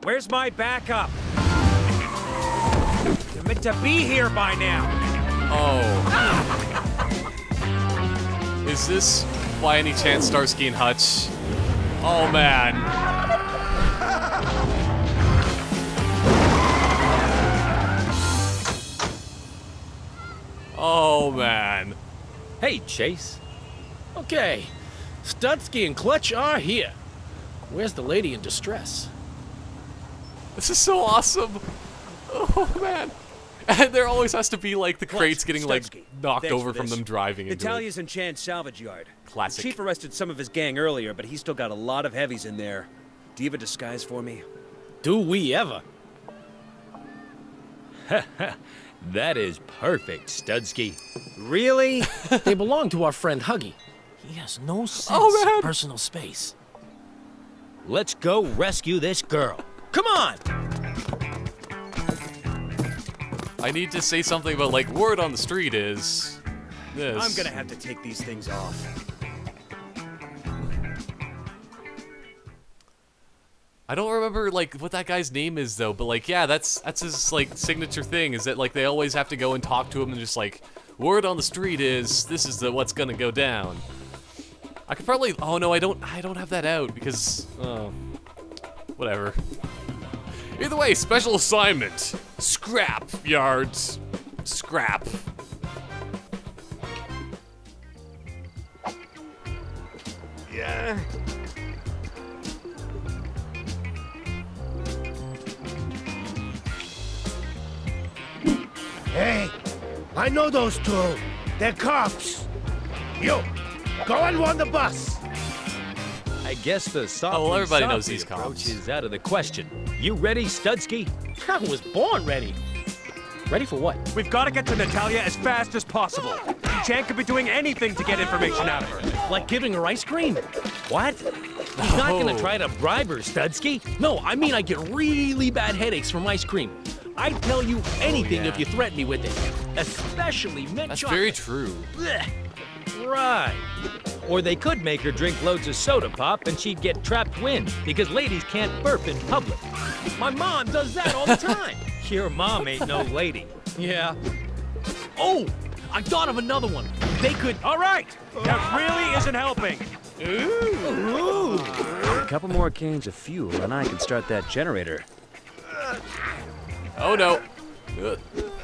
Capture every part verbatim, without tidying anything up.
Where's my backup? You're meant to be here by now. Oh. Is this, by any chance, Starsky and Hutch? Oh, man. Oh, man. Hey, Chase. Okay, Studsky and Clutch are here. Where's the lady in distress? This is so awesome. Oh, man. And there always has to be, like, the crates getting, Studsky. like, knocked Thanks over for from this. them driving into it. Natalia's in Chan's salvage yard. Classic. The chief arrested some of his gang earlier, but he's still got a lot of heavies in there. Do you have a disguise for me? Do we ever? That is perfect, Studsky. Really? They belong to our friend Huggy. He has no sense Oh, man. of personal space. Let's go rescue this girl. Come on! I need to say something about, like, word on the street is this. I'm gonna have to take these things off. I don't remember, like, what that guy's name is, though, but, like, yeah, that's that's his, like, signature thing, is that, like, they always have to go and talk to him and just, like, word on the street is, this is the what's gonna go down. I could probably, oh, no, I don't, I don't have that out, because, oh, whatever. Either way, special assignment. Scrap yards. Scrap. Yeah. Hey, I know those two. They're cops. You, go and warn the bus. I guess the softly, Oh, well, everybody softly knows these approach cops. is out of the question. You ready, Studsky? I was born ready. Ready for what? We've got to get to Natalia as fast as possible. Chan could be doing anything to get information out of her. Like giving her ice cream? What? He's not Oh. gonna try to bribe her, Studsky. No, I mean I get really bad headaches from ice cream. I'd tell you anything yeah. if you threaten me with it. Especially mint That's chocolate. very true. Blech. Right. Or they could make her drink loads of soda pop and she'd get trapped wind because ladies can't burp in public. My mom does that all the time. Your mom ain't no lady. Yeah. Oh, I thought of another one. They could. All right, that really isn't helping. Ooh. A couple more cans of fuel and I can start that generator. Oh no. Uh.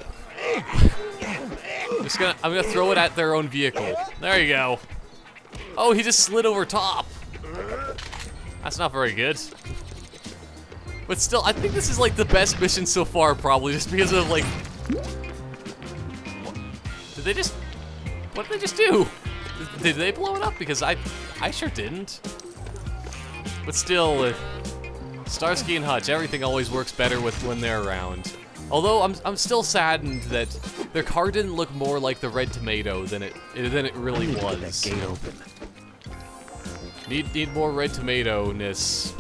Just gonna, I'm gonna throw it at their own vehicle. There you go. Oh, he just slid over top. That's not very good. But still, I think this is like the best mission so far, probably, just because of like... What? Did they just... What did they just do? Did, did they blow it up? Because I, I sure didn't. But still, uh, Starsky and Hutch, everything always works better with when they're around. Although I'm, I'm still saddened that their car didn't look more like the red tomato than it than it really Need to was. get that gate open. Need need more red tomato-ness.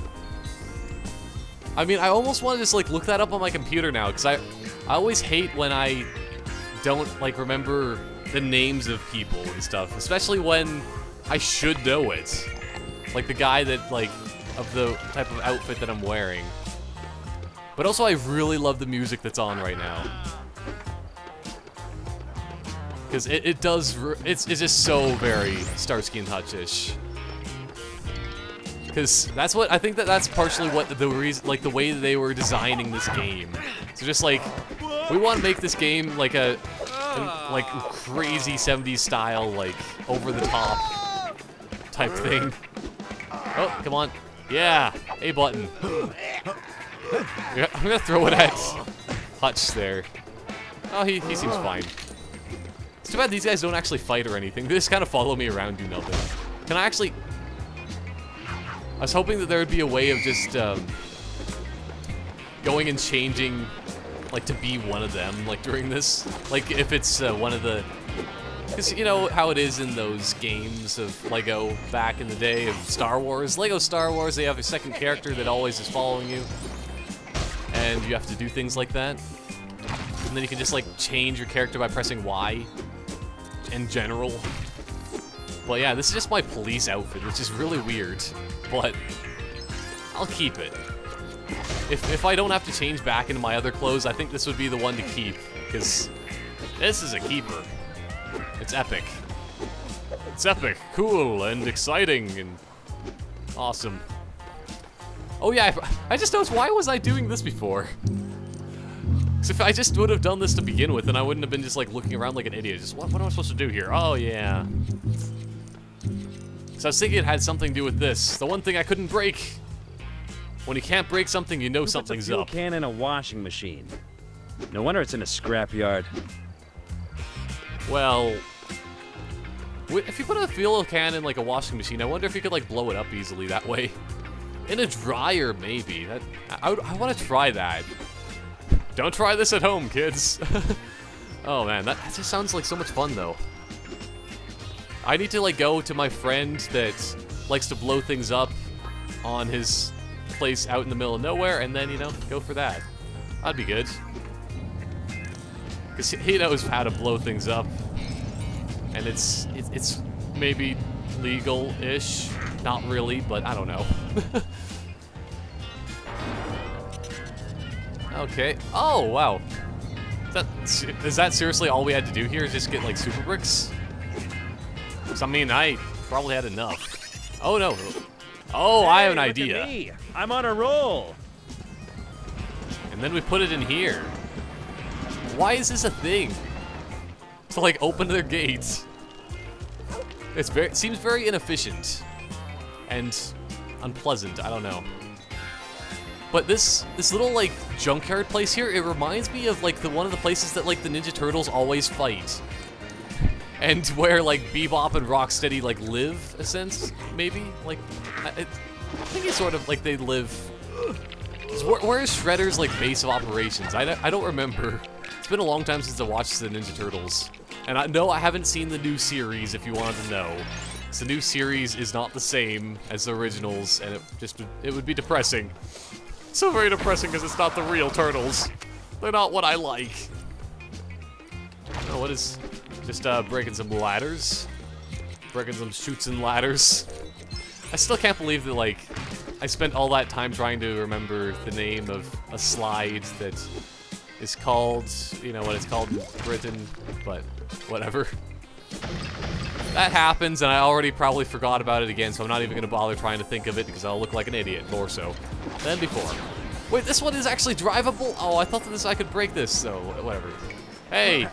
I mean, I almost want to just like look that up on my computer now, because I I always hate when I don't like remember the names of people and stuff, especially when I should know it. Like the guy that like of the type of outfit that I'm wearing. But also, I really love the music that's on right now. Because it, it does, it's, it's just so very Starsky and Hutch-ish. Because that's what, I think that that's partially what the reason, like the way that they were designing this game. So just like, we want to make this game like a, a like crazy seventies style, like over the top type thing. Oh, come on. Yeah, A button. I'm gonna throw it at Hutch there. Oh, he, he seems fine. It's too bad these guys don't actually fight or anything. They just kind of follow me around, do nothing. Can I actually... I was hoping that there would be a way of just um, going and changing, like, to be one of them, like, during this. Like, if it's uh, one of the... Because you know how it is in those games of Lego back in the day of Star Wars? Lego Star Wars, they have a second character that always is following you. And you have to do things like that. And then you can just like change your character by pressing Y in general. But yeah, this is just my police outfit, which is really weird. But I'll keep it. if, if I don't have to change back into my other clothes, I think this would be the one to keep, because this is a keeper. It's epic. It's epic, cool, and exciting, and awesome. Oh yeah, I, I just noticed, why was I doing this before? Because if I just would have done this to begin with, then I wouldn't have been just like looking around like an idiot. Just, what, what am I supposed to do here? Oh yeah. So I was thinking it had something to do with this. The one thing I couldn't break. When you can't break something, you know Who something's puts a fuel up. can in a washing machine? No wonder it's in a scrapyard. Well, if you put a fuel can in like a washing machine, I wonder if you could like blow it up easily that way. In a dryer, maybe. That, I, I, I want to try that. Don't try this at home, kids. Oh man, that, that just sounds like so much fun though. I need to like go to my friend that likes to blow things up on his place out in the middle of nowhere, and then, you know, go for that. That'd be good. Because he knows how to blow things up. And it's, it's, it's maybe legal-ish. Not really, but I don't know. Okay. Oh, wow. Is that, is that seriously all we had to do here? Is just get, like, super bricks? Because, I mean, I probably had enough. Oh, no. Oh, hey, I have an look idea. At me. I'm on a roll. And then we put it in here. Why is this a thing? To, like, open their gates. It's very, it seems very inefficient. And unpleasant, I don't know. But this this little like junkyard place here, it reminds me of like the one of the places that like the Ninja Turtles always fight. And where like Bebop and Rocksteady like live, a sense, maybe? Like, I, I think it's sort of like they live... Where, where is Shredder's like base of operations? I don't, I don't remember. It's been a long time since I watched the Ninja Turtles. And I know I haven't seen the new series, if you wanted to know. The new series is not the same as the originals, and it just it would be depressing. So very depressing because it's not the real Turtles. They're not what I like. Oh, what is... Just uh, breaking some ladders. Breaking some chutes and ladders. I still can't believe that, like, I spent all that time trying to remember the name of a slide that is called, you know what it's called in Britain, but whatever. That happens, and I already probably forgot about it again, so I'm not even going to bother trying to think of it because I'll look like an idiot, more so than before. Wait, this one is actually drivable? Oh, I thought that this I could break this, so whatever. Hey!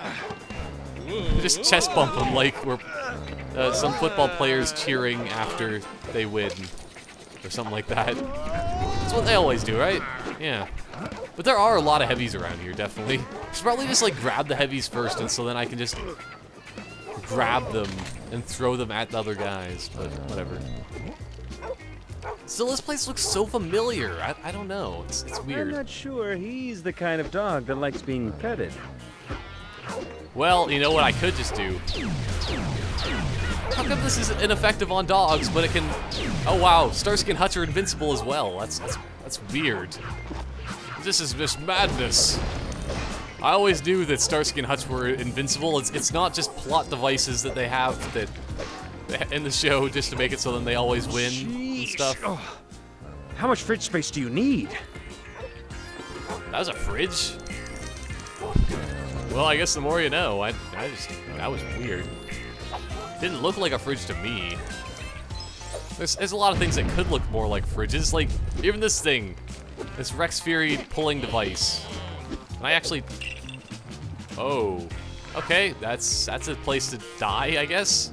Just chest bump them like we're uh, some football players cheering after they win, or something like that. That's what they always do, right? Yeah. But there are a lot of heavies around here, definitely. Should probably just like grab the heavies first, and so then I can just grab them and throw them at the other guys, but whatever. Still, this place looks so familiar. I, I don't know. It's, it's weird. I'm not sure he's the kind of dog that likes being petted. Well, you know what I could just do? How come this is ineffective on dogs, but it can... Oh wow, Starsky and Hutch are invincible as well. That's, that's, that's weird. This is just madness. I always knew that Starsky and Hutch were invincible. It's, it's not just plot devices that they have that in the show just to make it so then they always win Sheesh. and stuff. Oh. How much fridge space do you need? That was a fridge? Well, I guess the more you know. I, I just, that was weird. Didn't look like a fridge to me. There's, there's a lot of things that could look more like fridges. Like, even this thing. This Rex Fury pulling device. And I actually... Oh. Okay, that's, that's a place to die, I guess?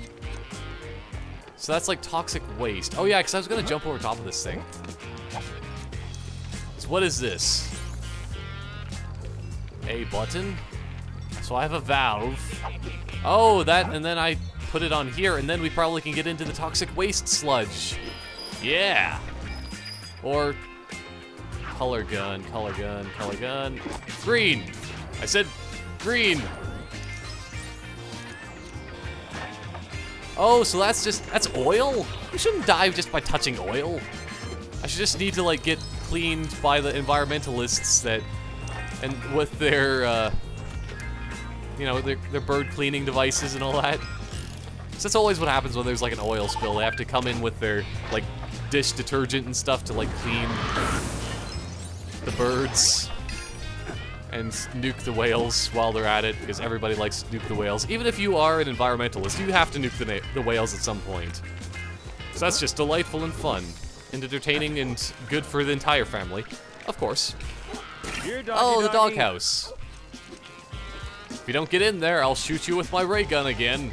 So that's like toxic waste. Oh yeah, because I was going to jump over top of this thing. So what is this? A button? So I have a valve. Oh, that, and then I put it on here, and then we probably can get into the toxic waste sludge. Yeah. Or color gun, color gun, color gun. Green. I said green. Oh, so that's just, that's oil? You shouldn't die just by touching oil. I should just need to like get cleaned by the environmentalists that, and with their, uh, you know, their, their bird cleaning devices and all that. So that's always what happens when there's like an oil spill. They have to come in with their like dish detergent and stuff to like clean the birds and nuke the whales while they're at it, because everybody likes to nuke the whales. Even if you are an environmentalist, you have to nuke the, the whales at some point. So that's just delightful and fun, and entertaining and good for the entire family, of course. Here, doggy, Oh, the doggy. doghouse. If you don't get in there, I'll shoot you with my ray gun again.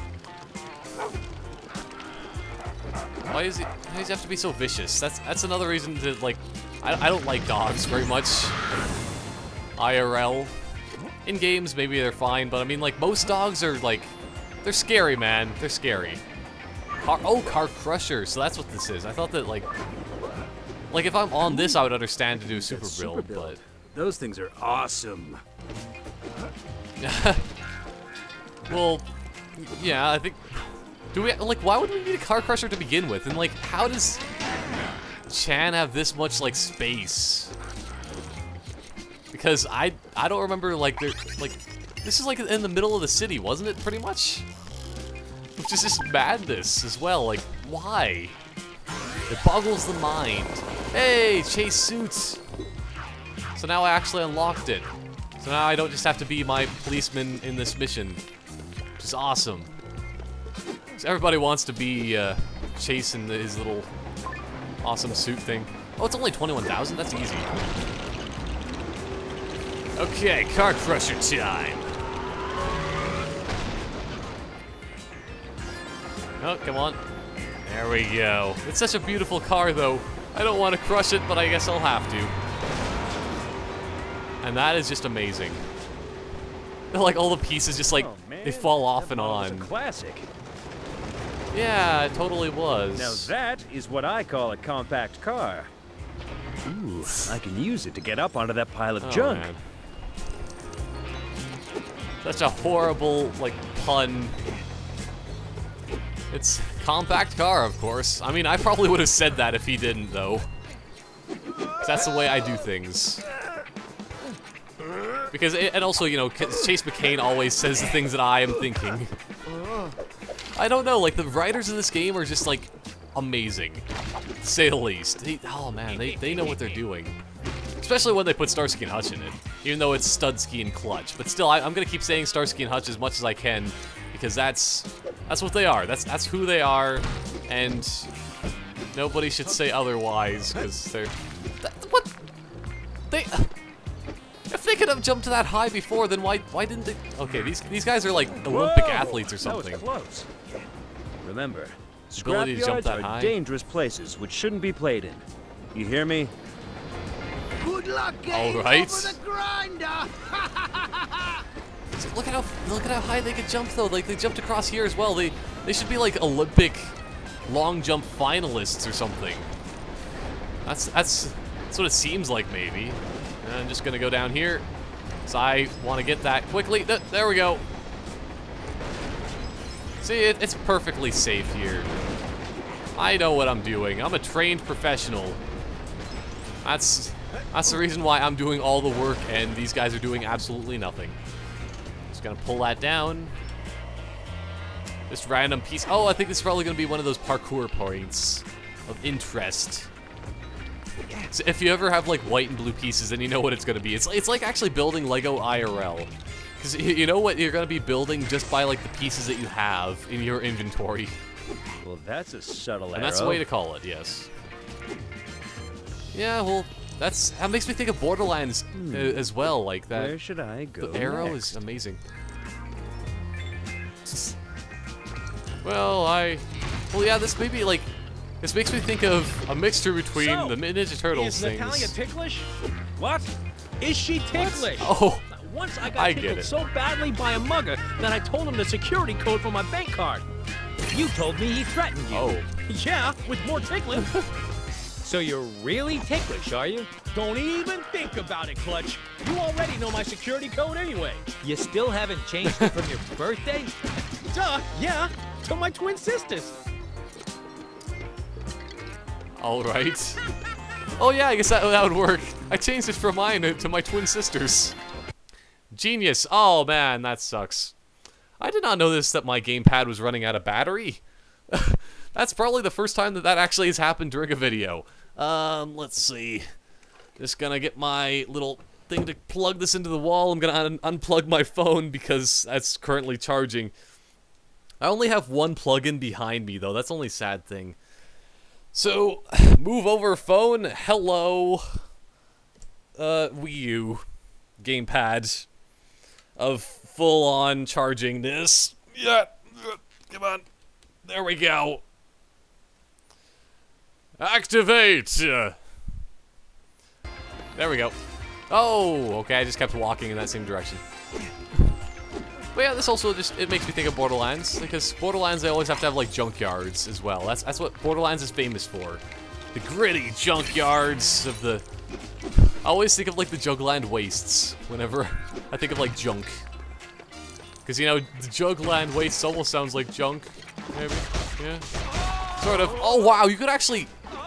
Why is he? Why does he have to be so vicious? That's that's another reason to like. I I don't like dogs very much. I R L. In games, maybe they're fine, but I mean, like most dogs are like, they're scary, man. They're scary. Car, oh, car crusher. So that's what this is. I thought that like, like if I'm on this, I would understand to do a super That build, super build. but. Those things are awesome. Well, yeah, I think. Do we like? Why would we need a car crusher to begin with? And like, how does Chan have this much like space? Because I I don't remember like there like this is like in the middle of the city, wasn't it? Pretty much. Which is just madness as well. Like, why? It boggles the mind. Hey, chase suits. So now I actually unlocked it. So now I don't just have to be my policeman in this mission, which is awesome. So everybody wants to be uh, chasing the, his little awesome suit thing. Oh, it's only twenty-one thousand? That's easy. Okay, car crusher time. Oh, come on. There we go. It's such a beautiful car, though. I don't want to crush it, but I guess I'll have to. And that is just amazing. Like, all the pieces just, like, Oh, man, they fall off that and model's on. a classic. Yeah, it totally was. Now that is what I call a compact car. Ooh, I can use it to get up onto that pile of Oh, junk. man. Such a horrible, like, pun. It's compact car, of course. I mean, I probably would have said that if he didn't, though. 'Cause that's the way I do things. Because, it, and also, you know, Chase McCain always says the things that I am thinking. I don't know, like, the writers of this game are just, like, amazing. To say the least. They, oh, man, they, they know what they're doing. Especially when they put Starsky and Hutch in it. Even though it's Studsky and Clutch. But still, I, I'm gonna keep saying Starsky and Hutch as much as I can. Because that's, that's what they are. That's, that's who they are. And nobody should say otherwise, because they're... That, what? They... If they could have jumped that high before, then why why didn't they? Okay, these these guys are like Olympic Whoa! athletes or something. That was close. Remember, Ability to jump scrapyards that are high. dangerous places which shouldn't be played in. You hear me? Good luck All getting right. over the grinder. So look at how look at how high they could jump though. Like they jumped across here as well. They they should be like Olympic long jump finalists or something. That's that's that's what it seems like maybe. And I'm just gonna go down here. So I want to get that quickly. Th there we go. See, it, it's perfectly safe here. I know what I'm doing. I'm a trained professional. That's that's the reason why I'm doing all the work and these guys are doing absolutely nothing. Just gonna pull that down. This random piece. Oh, I think this is probably gonna be one of those parkour points of interest. So if you ever have like white and blue pieces, then you know what it's gonna be. It's it's like actually building Lego I R L, because you know what you're gonna be building just by like the pieces that you have in your inventory. Well, that's a subtle And that's the arrow. way to call it, yes. Yeah, well, that's that makes me think of Borderlands uh, as well, like that. Where should I go The arrow next? is amazing. Well, I, well, yeah, this may be like, this makes me think of a mixture between So, the Ninja Turtles Is things. Natalia ticklish? What? Is she ticklish? Oh, Once I got I get tickled it. so badly by a mugger that I told him the security code for my bank card. You told me he threatened you. oh, Yeah, with more tickling. So you're really ticklish, are you? Don't even think about it, Clutch. You already know my security code anyway. You still haven't changed it from your birthday? Duh, yeah, to my twin sisters. all right. Oh yeah, I guess that, that would work. I changed it from mine to my twin sisters. Genius. Oh man, that sucks. I did not know this, that my gamepad was running out of battery. That's probably the first time that that actually has happened during a video. Um, let's see. Just gonna get my little thing to plug this into the wall. I'm gonna un unplug my phone because that's currently charging. I only have one plug-in behind me, though. That's the only sad thing. So, move over phone. Hello. Uh, Wii U gamepad of full-on chargingness. Yeah. Come on. There we go. Activate. Uh, there we go. Oh, okay. I just kept walking in that same direction. But yeah, this also just, it makes me think of Borderlands, because Borderlands, they always have to have, like, junkyards as well. That's, that's what Borderlands is famous for. The gritty junkyards of the... I always think of, like, the Jugland wastes whenever I think of, like, junk. Because, you know, the Jugland wastes almost sounds like junk, maybe? Yeah. Sort of. Oh, wow, you could actually...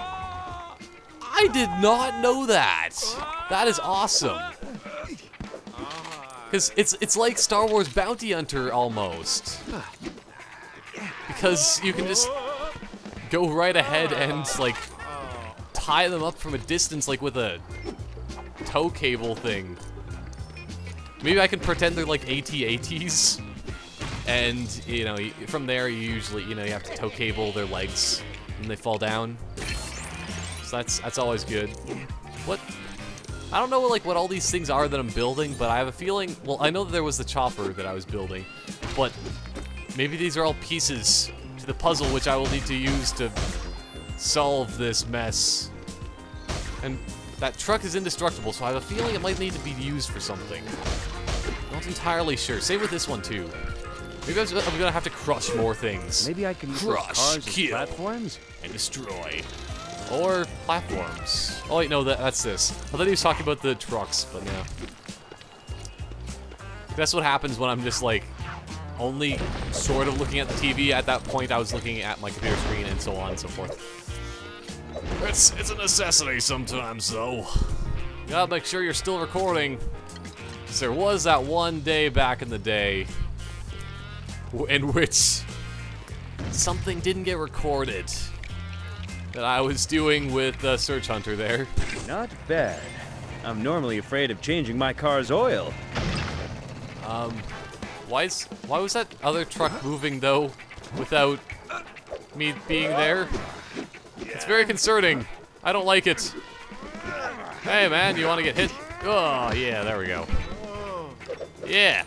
I did not know that! That is awesome. Because it's, it's like Star Wars Bounty Hunter, almost. Because you can just go right ahead and, like, tie them up from a distance, like, with a tow cable thing. Maybe I can pretend they're, like, A T A Ts. And, you know, from there, you usually, you know, you have to tow cable their legs when they fall down. So that's, that's always good. What? I don't know, like, what all these things are that I'm building, but I have a feeling... Well, I know that there was the chopper that I was building, but maybe these are all pieces to the puzzle which I will need to use to solve this mess. And that truck is indestructible, so I have a feeling it might need to be used for something. Not entirely sure. Same with this one, too. Maybe I'm gonna have to crush more things. Maybe I can use those Crush, cars as kill, platforms? and destroy. Or platforms. Oh wait, no, that, that's this. I thought he was talking about the trucks, but no. That's what happens when I'm just like only sort of looking at the T V. At that point, I was looking at my computer screen and so on and so forth. It's it's a necessity sometimes, though. You gotta make sure you're still recording. Because there was that one day back in the day in which something didn't get recorded. That I was doing with uh, Search Hunter there. Not bad. I'm normally afraid of changing my car's oil. Um, why is why was that other truck moving though, without me being there? It's very concerning. I don't like it. Hey man, you want to get hit? Oh yeah, there we go. Yeah.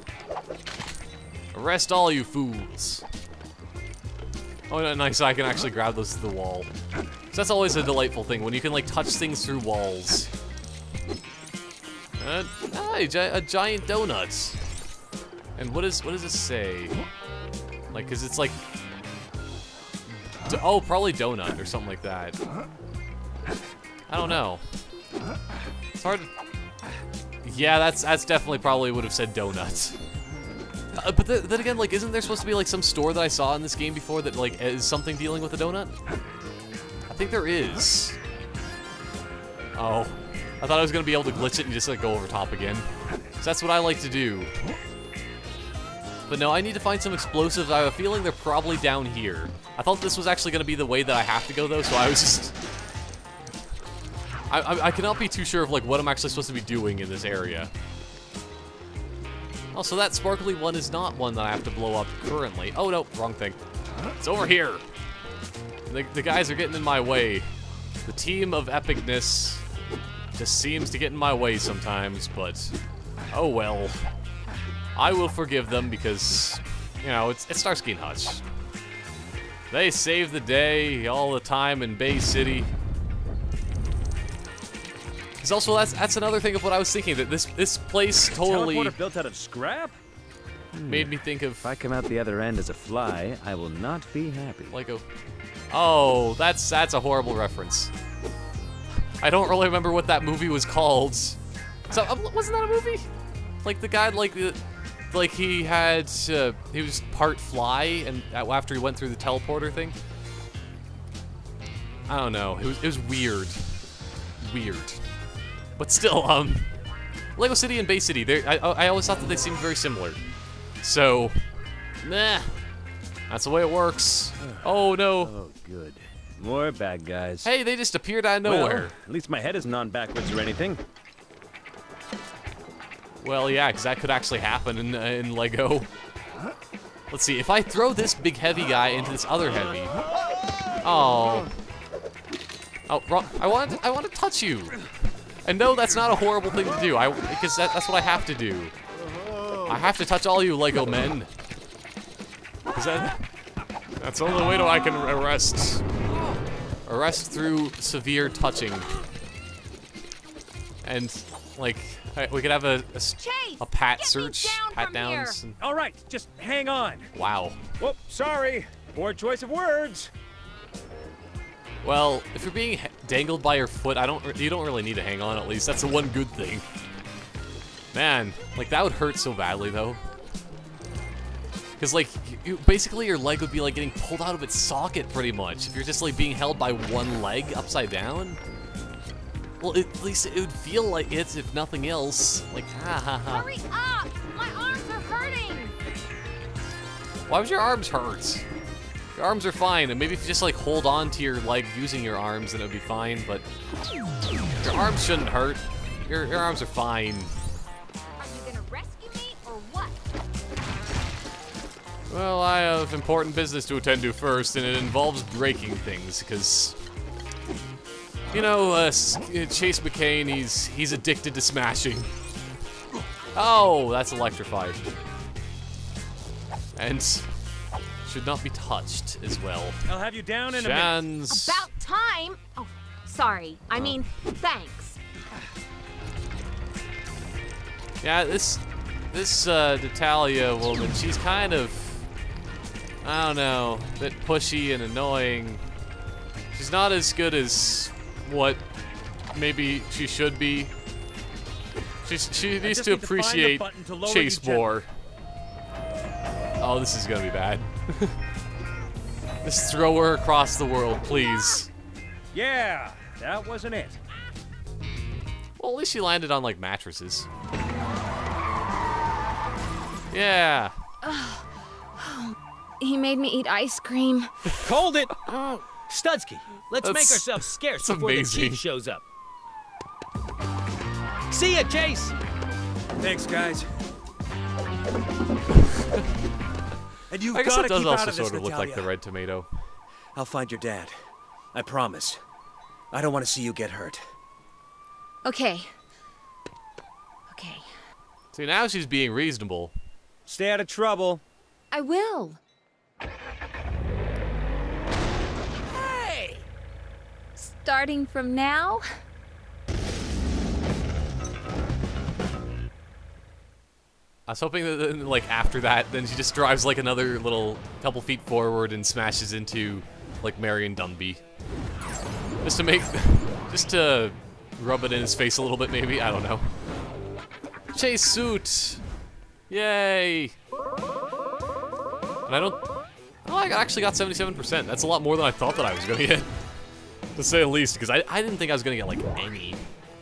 Arrest all you fools. Oh, nice, I can actually grab those to the wall. So that's always a delightful thing, when you can, like, touch things through walls. Uh, ah, a, gi a giant donut. And what is, what does this say? Like, cause it's like... D oh, probably donut or something like that. I don't know. It's hard to... Yeah, that's, that's definitely probably would have said donut. Uh, but th then again, like, isn't there supposed to be, like, some store that I saw in this game before that, like, is something dealing with a donut? I think there is. Oh. I thought I was gonna be able to glitch it and just, like, go over top again. So that's what I like to do. But no, I need to find some explosives. I have a feeling they're probably down here. I thought this was actually gonna be the way that I have to go, though, so I was just... I, I, I cannot be too sure of, like, what I'm actually supposed to be doing in this area. Oh, so that sparkly one is not one that I have to blow up currently. Oh, no, wrong thing. It's over here. The, the guys are getting in my way. The team of epicness just seems to get in my way sometimes, but oh well. I will forgive them because, you know, it's, it's Starsky and Hutch. They save the day all the time in Bay City. Because also, that's that's another thing of what I was thinking, that this this place totally... Teleporter built out of scrap? Made me think of... If I come out the other end as a fly, I will not be happy. Like a... Oh, that's that's a horrible reference. I don't really remember what that movie was called. So, um, wasn't that a movie? Like, the guy, like, uh, like he had... Uh, he was part fly, and after he went through the teleporter thing. I don't know. It was, it was weird. Weird. But still, um, Lego City and Bay City, I, I always thought that they seemed very similar. So, nah, that's the way it works. Oh no. Oh, good. More bad guys. Hey, they just appeared out of nowhere. Well, at least my head isn't on backwards or anything. Well, yeah, because that could actually happen in, uh, in Lego. Let's see, if I throw this big heavy guy into this other heavy. Oh. Oh, wrong. I want to, I want to touch you. And no, that's not a horrible thing to do. I because that, that's what I have to do. I have to touch all you Lego men. Because that, that's the only way to I can arrest. Arrest through severe touching. And like we could have a a, Chase, a pat get search, me down pat from downs. here. And, All right, just hang on. wow. Whoop, sorry. Poor choice of words. Well, if you're being dangled by your foot, I don't. You don't really need to hang on. At least that's the one good thing. Man, like that would hurt so badly though. Because like, you, basically your leg would be like getting pulled out of its socket pretty much if you're just like being held by one leg upside down. Well, it, at least it would feel like it, if nothing else. Like, ha ha ha. Hurry up! My arms are hurting! Why would your arms hurt? Your arms are fine, and maybe if you just like hold on to your leg using your arms, then it would be fine, but your arms shouldn't hurt. Your, your arms are fine. Are you gonna rescue me, or what? Well, I have important business to attend to first, and it involves breaking things, because, you know, uh, Chase McCain, he's, he's addicted to smashing. Oh, that's electrified. And should not be touched as well. I'll have you down in a minute. Chance. About time! Oh, sorry. I mean, thanks. Yeah, this this uh, Natalia woman, she's kind of, I don't know, a bit pushy and annoying. She's not as good as what maybe she should be. She's, she needs just to need to find the appreciate button to lower Chase you gently. more. Oh, this is gonna be bad. Just throw her across the world, please. Yeah, that wasn't it. Well, at least she landed on, like, mattresses. Yeah. He made me eat ice cream. Hold it! Studsky, let's That's- make ourselves scarce that's before amazing. the chief shows up. See ya, Chase! Thanks, guys. And you've I guess got it to does keep also out of this, sort of look like the Natalia. red tomato. I'll find your dad. I promise. I don't want to see you get hurt. Okay. Okay. See, now she's being reasonable. Stay out of trouble. I will. Hey! Starting from now? I was hoping that, uh, like, after that, then she just drives, like, another little couple feet forward and smashes into, like, Marion Dunby. Just to make, just to rub it in his face a little bit, maybe? I don't know. Chase suit! Yay! And I don't, oh, I actually got seventy-seven percent. That's a lot more than I thought that I was gonna get. To say the least, because I, I didn't think I was gonna get, like, any.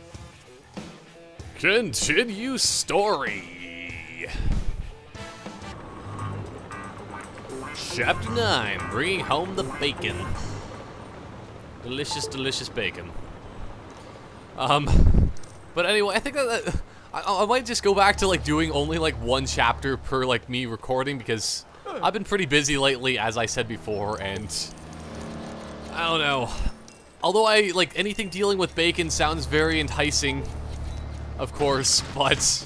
Continue story. Chapter nine, bringing home the bacon. Delicious, delicious bacon. Um, but anyway, I think that, that I, I might just go back to like doing only like one chapter per like me recording because I've been pretty busy lately, as I said before, and I don't know. Although I like anything dealing with bacon sounds very enticing, of course, but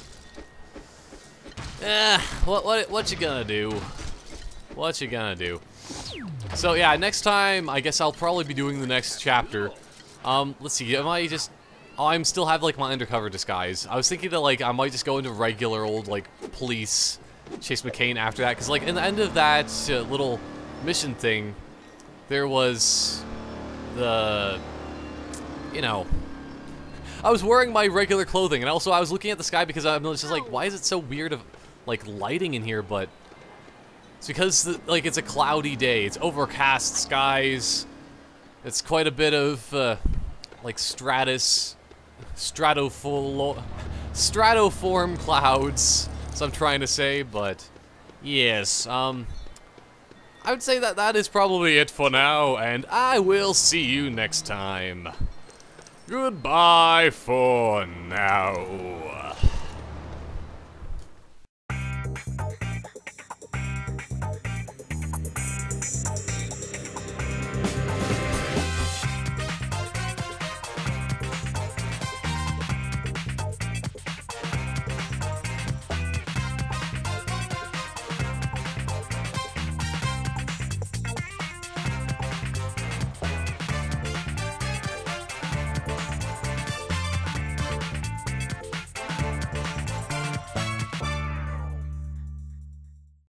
eh, what what what you gonna do? What you gonna do? So yeah, next time I guess I'll probably be doing the next chapter. Um, let's see. Am I just? Oh, I'm still have like my undercover disguise. I was thinking that like I might just go into regular old like police Chase McCain after that, because like in the end of that uh, little mission thing, there was the, you know, I was wearing my regular clothing, and also I was looking at the sky because I'm just like, why is it so weird of like lighting in here? But it's because the, like it's a cloudy day. It's overcast skies. It's quite a bit of uh, like stratus, stratofo stratoform clouds. So I'm trying to say, but yes. Um, I would say that that is probably it for now, and I will see you next time. Goodbye for now.